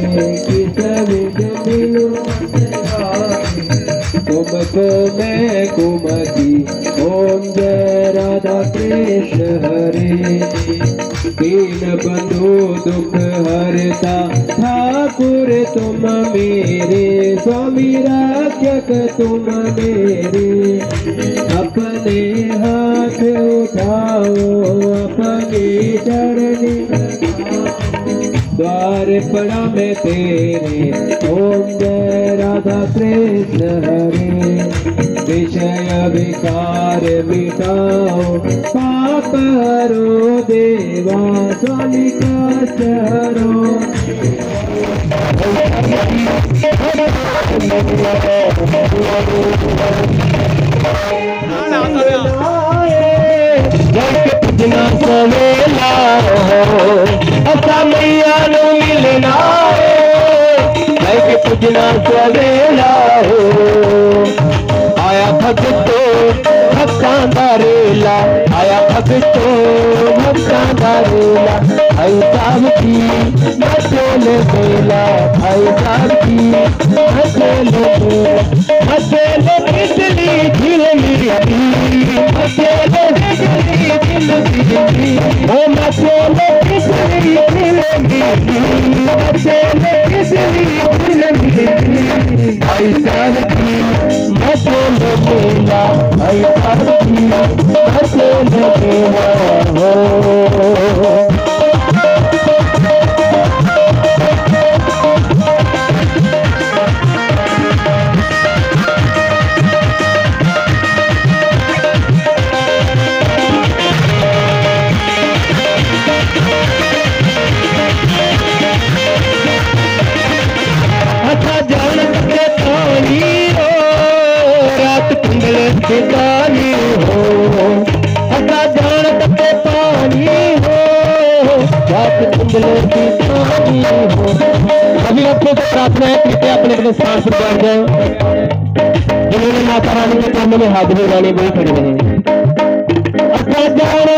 किस विध मिलूं तुमको मैं कुमति। ओम जय राधा कृष्ण हरे। दीन बंधु दुख हरता ठाकुर तुम मेरे, स्वामी रक्षक तुम मेरे। अपने हाथ उठाओ अपनी चरणी, द्वार पड़ा मैं तेरे। ओम जय राधा कृष्ण हरे। विषय विकार मिटाओ पाप हरो देवा, स्वामी का चरो। पूजना सवेला असा मैया नु मिलना है, पूजना सवेला हो। आया भगतो भक्तां दा रेला, आया भगतो भक्तां दा रेला। भाई साहब की मचेल बेला, भाई साहब की मचेल बेला। मचेल बिजली झिल मिली, मचेल बिजली झिल मिली। ओ मचेल बिजली झिल मिली, मचेल बिजली झिल मिली। भाई साहब की मचेल बेला, भाई साहब की मचेल बेला हो। पानी हो हटा जान तके पानी हो, रात कुंडले की पानी हो। अभी बच्चों से प्रार्थना है कृपया अपने अपने स्थान पर बैठ जाए। जिन्होंने माता रानी के चरणों में हाथ मिलाने वही खड़े रहे। हटा जान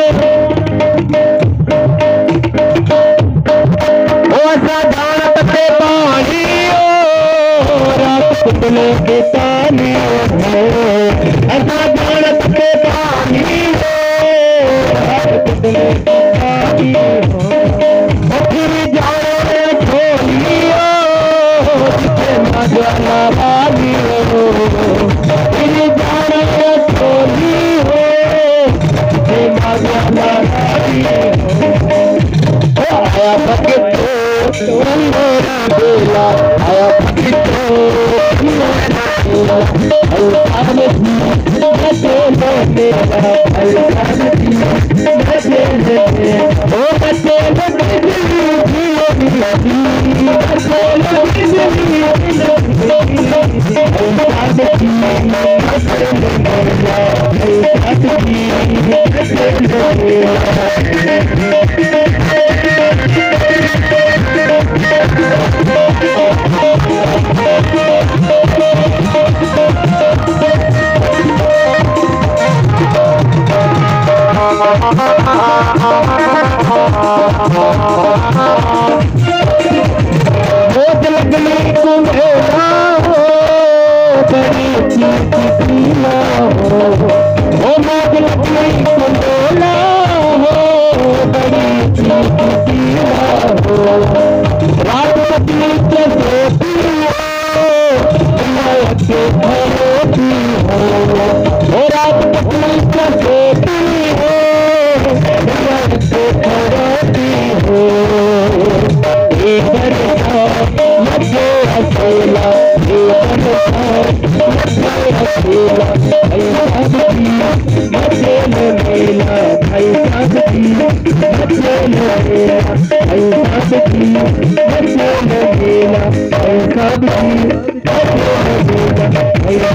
हटा जान तके पानी हो, रात कुंडले की पानी हो। ऐसा जानत के पानी हो, कुंडले की पानी हो। फिर जाने छोड़ियो जिसे न जाना वाली हो, फिर जाने छोड़ियो जिसे न जाना वाली हो। आया भगतो तुम्हारा बेला, आया भगतो तुम्हारा बेला। रोज लगनी कुम्हेरा हो, बड़ी चीज पीला हो। ओ रोज लगनी कुम्हेरा हो, बड़ी चीज पीला हो। रात पत्नी के सोती हो, के भरोती हो। ओ रात पत्नी के सोती हो, के भरोती हो। मध्य अकेला मध्य मेला भाई साथी, मध्य मेला भाई साथी, मध्य मेला भाई साथी, भाई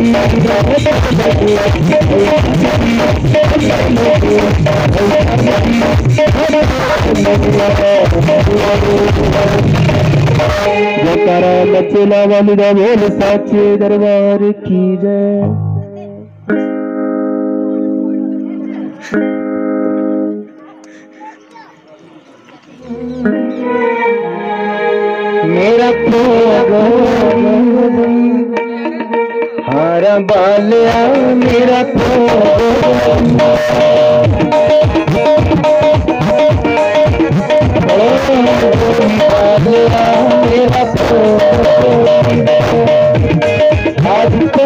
जयकारा मचला वाली दा बोल साचे दरबार की जय। मेरा प्यारा हारा बालिया मेरा मेरा आज तो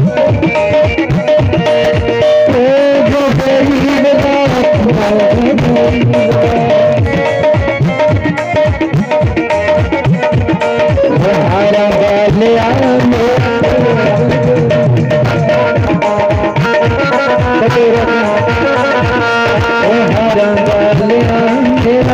हारा बालिया हारा बालिया मेरा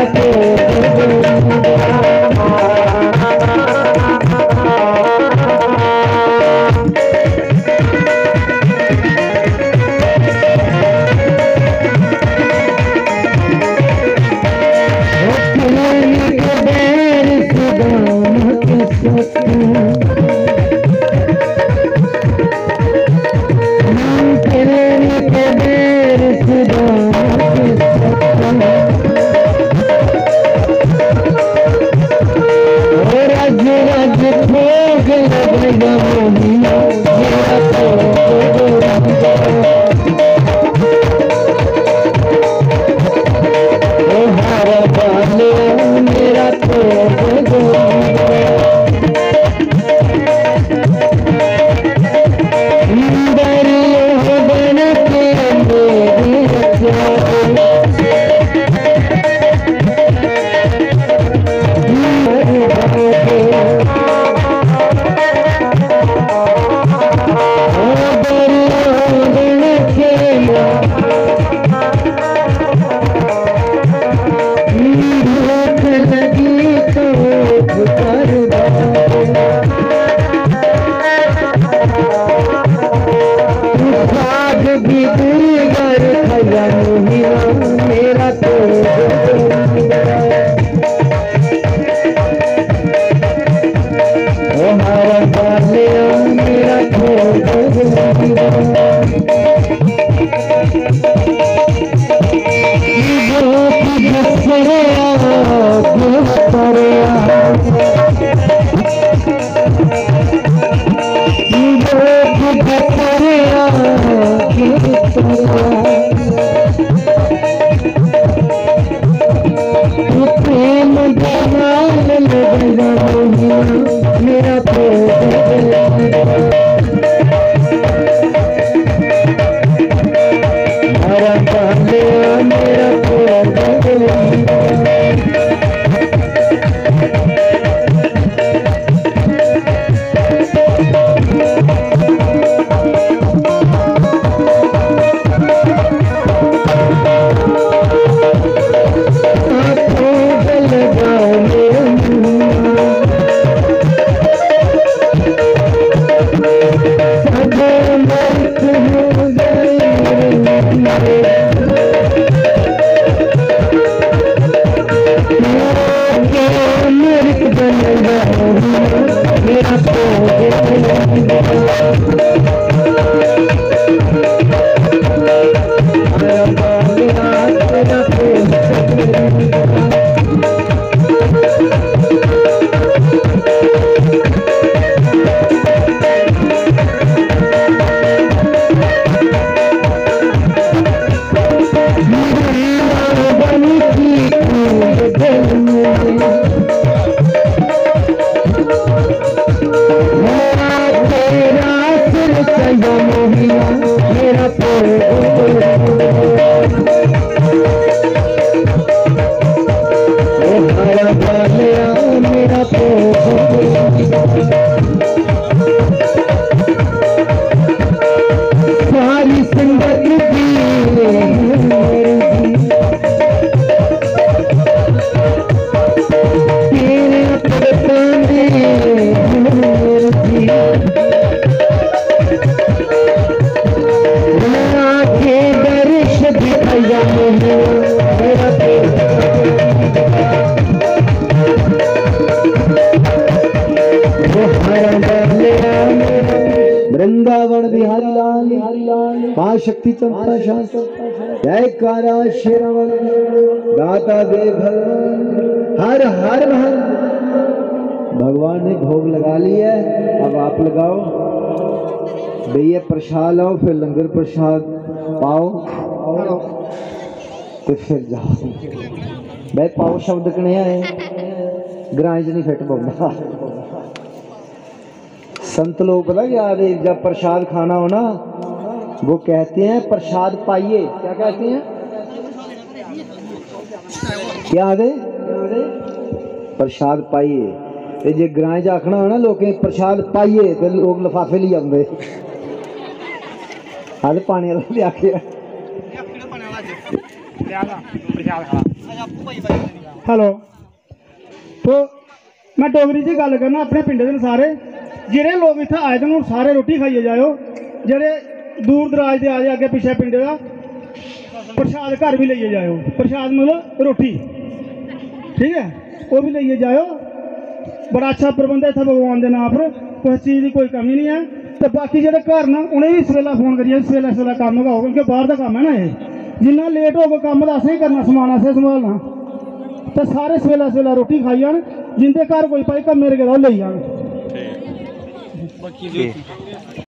वृंदावन बिहारी लाल मां शक्ति चंपा शास्त्र जय कारा शेरवन दाता दे भगवान हर हर भगवान ने भोग लगा लिया है, अब आप लगाओ भैया, प्रसाद लाओ, फिर लंगर प्रसाद पाओ तो फिर जाओ। भाई पाओ शब्द कने है ग्रां च नहीं फिट पाता। संत लोग पता क्या आते, जब प्रसाद खाना हो ना वो कहते हैं प्रसाद पाइए। क्या कहते हैं, क्या आदे प्रसाद पाइए। ते जे ग्रां च आखना हो ना लोकें प्रसाद पाइए तो लोग लिफाफे ले आते, आदे पानी वाला ले आके। हेलो, तो मैं डोगरी च गल करना अपने पिंड दे सारे जेह्ड़े लोग इत्थै आए दे सारे रोटी खाइए जाओ। जेह्ड़े दूर दराज दे आए अग्गे पिछे पिंड का प्रसाद घर भी लेइए जाओ। प्रसाद मतलब रोटी, ठीक है, वो भी लेइए जाओ। बड़ा अच्छा प्रबंध है इत्थै भगवान के नाम पर, कुछ चीज़ की कोई कमी नहीं है। तो बाकी जेह्ड़े घर न उ'नें भी सवेला फोन करिए सवेला कम्म गो, क्योंकि बाहर का कम्म है ना, ये जिन्ना लेट होगा कम्म तो असें ही करना, समान असें संभालना। तो सारे सवेला रोटी खाई जान, जिंदे घर कोई भाई कम्मे लगे दा ओह् लेई जान।